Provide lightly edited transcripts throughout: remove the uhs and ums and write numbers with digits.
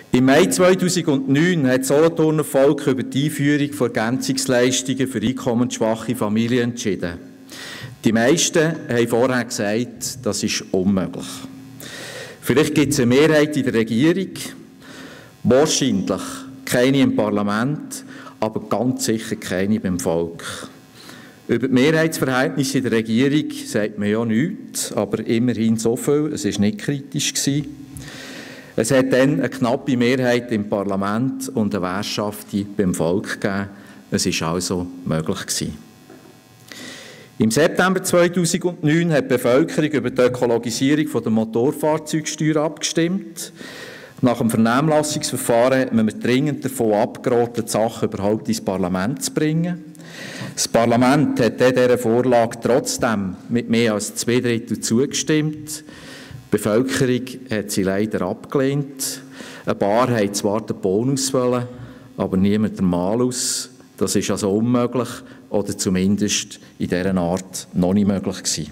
Im Mai 2009 hat das Solothurner Volk über die Einführung von Ergänzungsleistungen für einkommensschwache Familien entschieden. Die meisten haben vorher gesagt, das ist unmöglich. Vielleicht gibt es eine Mehrheit in der Regierung, wahrscheinlich keine im Parlament, aber ganz sicher keine beim Volk. Über die Mehrheitsverhältnisse in der Regierung sagt man ja nichts, aber immerhin so viel, es war nicht kritisch gewesen. Es hat dann eine knappe Mehrheit im Parlament und eine Währschaft beim Volk gegeben. Es war also möglich gewesen. Im September 2009 hat die Bevölkerung über die Ökologisierung der Motorfahrzeugsteuer abgestimmt. Nach dem Vernehmlassungsverfahren hat man mir dringend davon abgeraten, die Sache überhaupt ins Parlament zu bringen. Das Parlament hat dieser Vorlage trotzdem mit mehr als 2/3 zugestimmt. Die Bevölkerung hat sie leider abgelehnt. Ein paar wollten zwar den Bonus, aber niemand den Malus. Das ist also unmöglich oder zumindest in dieser Art noch nicht möglich gewesen.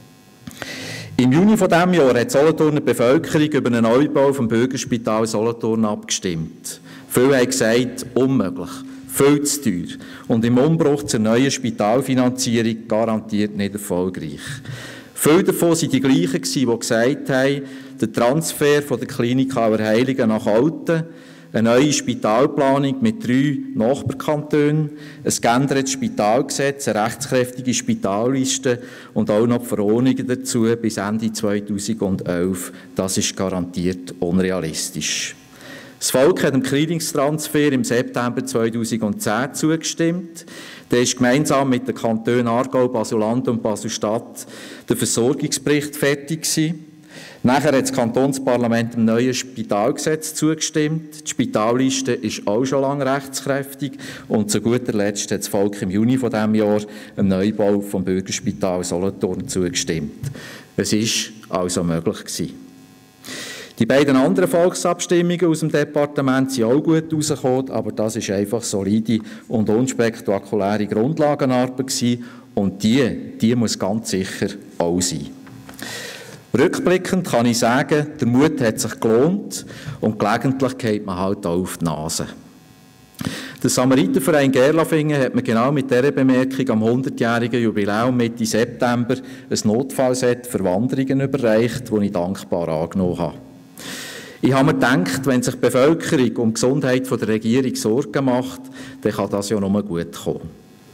Im Juni dieses Jahres hat die Solothurner Bevölkerung über einen Neubau vom Bürgerspital Solothurn abgestimmt. Viele haben gesagt, unmöglich, viel zu teuer und im Umbruch zur neuen Spitalfinanzierung garantiert nicht erfolgreich. Viele davon waren die gleichen, die gesagt haben, der Transfer von der Klinik Auerheiligen nach Alten, eine neue Spitalplanung mit 3 Nachbarkantonen, ein geändertes Spitalgesetz, eine rechtskräftige Spitalliste und auch noch die Verordnungen dazu bis Ende 2011. Das ist garantiert unrealistisch. Das Volk hat dem Klinikstransfer im September 2010 zugestimmt. Der ist gemeinsam mit den Kantonen Aargau, Basel-Land und Basel-Stadt der Versorgungsbericht fertig gewesen. Nachher hat das Kantonsparlament dem neuen Spitalgesetz zugestimmt. Die Spitalliste ist auch schon lange rechtskräftig. Und zu guter Letzt hat das Volk im Juni dieses Jahres einem Neubau vom Bürgerspital Solothurn zugestimmt. Es war also möglich gewesen. Die beiden anderen Volksabstimmungen aus dem Departement sind auch gut herausgekommen, aber das war einfach solide und unspektakuläre Grundlagenarbeit gewesen. Und die muss ganz sicher auch sein. Rückblickend kann ich sagen, der Mut hat sich gelohnt und gelegentlich geht man halt auch auf die Nase. Der Samariterverein Gerlafingen hat mir genau mit dieser Bemerkung am 100-jährigen Jubiläum Mitte September ein Notfallset für Wanderungen überreicht, das ich dankbar angenommen habe. Ich habe mir gedacht, wenn sich die Bevölkerung um die Gesundheit der Regierung Sorgen macht, dann kann das ja nur gut kommen.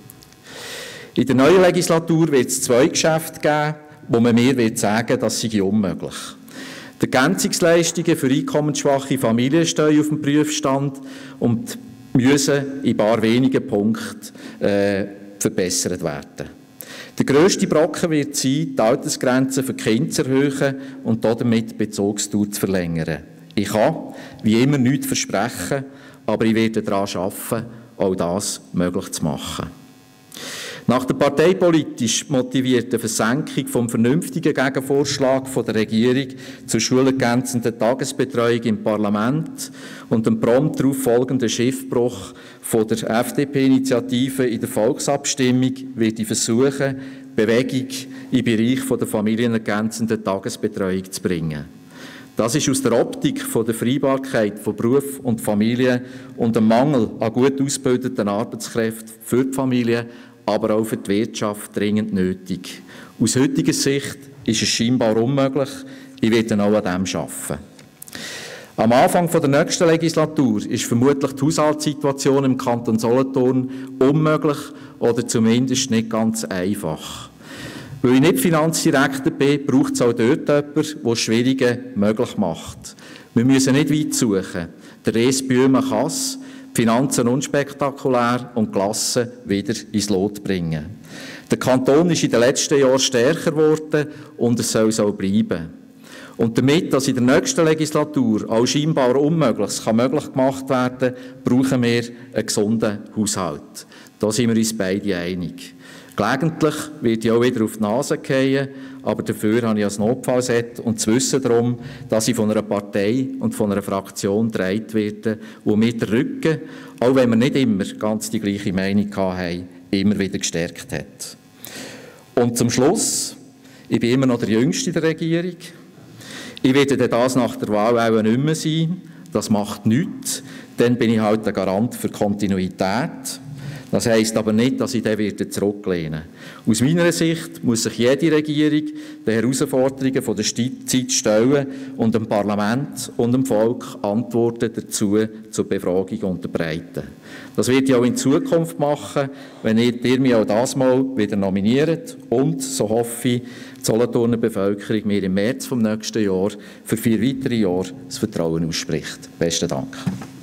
In der neuen Legislatur wird es 2 Geschäfte geben, wo man mir sagen, das sei unmöglich. Die Ergänzungsleistungen für einkommensschwache Familien stehen auf dem Prüfstand und müssen in ein paar wenigen Punkten verbessert werden. Der grösste Brocken wird sein, die Altersgrenze für Kinder zu erhöhen und damit die Bezugsdauer zu verlängern. Ich kann, wie immer, nichts versprechen, aber ich werde daran arbeiten, auch das möglich zu machen. Nach der parteipolitisch motivierten Versenkung vom vernünftigen Gegenvorschlag der Regierung zur schulergänzenden Tagesbetreuung im Parlament und dem prompt darauf folgenden Schiffbruch von der FDP-Initiative in der Volksabstimmung werde ich versuchen, Bewegung im Bereich der familienergänzenden Tagesbetreuung zu bringen. Das ist aus der Optik der Vereinbarkeit von Beruf und Familie und dem Mangel an gut ausgebildeten Arbeitskräften für die Familie, aber auch für die Wirtschaft dringend nötig. Aus heutiger Sicht ist es scheinbar unmöglich. Ich werde auch an dem arbeiten. Am Anfang der nächsten Legislatur ist vermutlich die Haushaltssituation im Kanton Solothurn unmöglich oder zumindest nicht ganz einfach. Weil ich nicht Finanzdirektor bin, braucht es auch dort jemanden, der das Schwierige möglich macht. Wir müssen nicht weit suchen. Der Res Bühlmann kann es, die Finanzen unspektakulär und gelassen wieder ins Lot bringen. Der Kanton ist in den letzten Jahren stärker geworden und es soll so bleiben. Und damit, dass in der nächsten Legislatur auch scheinbar Unmögliches möglich gemacht werden kann, brauchen wir einen gesunden Haushalt. Da sind wir uns beide einig. Gelegentlich wird ich auch wieder auf die Nase fallen, aber dafür habe ich ein Notfallset und das Wissen darum, dass ich von einer Partei und von einer Fraktion getragen werde, die mir den Rücken, auch wenn wir nicht immer ganz die gleiche Meinung hatten, immer wieder gestärkt hat. Und zum Schluss, ich bin immer noch der Jüngste der Regierung. Ich werde das nach der Wahl auch nicht mehr sein, das macht nichts, dann bin ich halt ein Garant für Kontinuität. Das heisst aber nicht, dass ich dann wieder zurücklehne. Aus meiner Sicht muss sich jede Regierung den Herausforderungen der Zeit stellen und dem Parlament und dem Volk Antworten dazu zur Befragung unterbreiten. Das wird ich auch in Zukunft machen, wenn ihr mich auch das Mal wieder nominiert und, so hoffe ich, die Solothurner Bevölkerung mir im März vom nächsten Jahr für 4 weitere Jahre das Vertrauen ausspricht. Besten Dank.